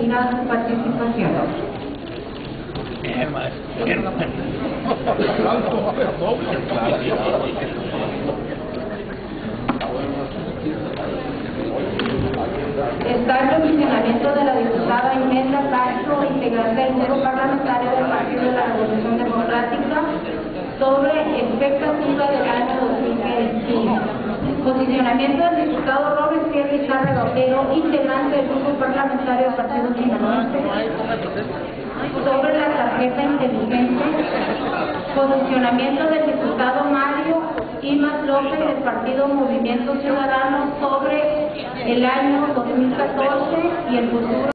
termina su participación. Está el posicionamiento de la diputada Imelda Castro, integrante del grupo parlamentario del Partido de la Revolución Democrática, sobre expectativa del año 2015. Posicionamiento del diputado Robert Kelly Otero, integrante del grupo parlamentario del Partido Sinaloense, sobre la tarjeta inteligente. Posicionamiento del diputado Mario Imas López del Partido Movimiento Ciudadano sobre el año 2014 y el futuro.